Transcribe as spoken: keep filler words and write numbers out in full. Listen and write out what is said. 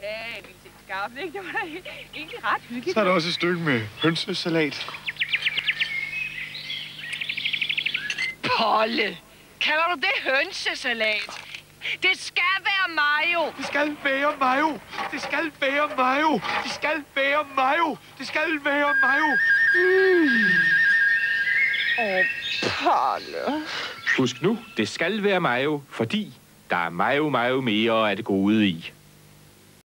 Ja, en lille skarpt, ikke? Det var da egentlig ret hyggeligt. Så er der også et stykke med hønsesalat. Polle, kalder du det hønsesalat? Det skal være mayo. Det skal være mayo. Det skal være mayo. Det skal være mayo. Det skal være mayo. Åh, oh, Polle. Husk nu, det skal være mayo, fordi der er mayo, mayo mere af det gode i.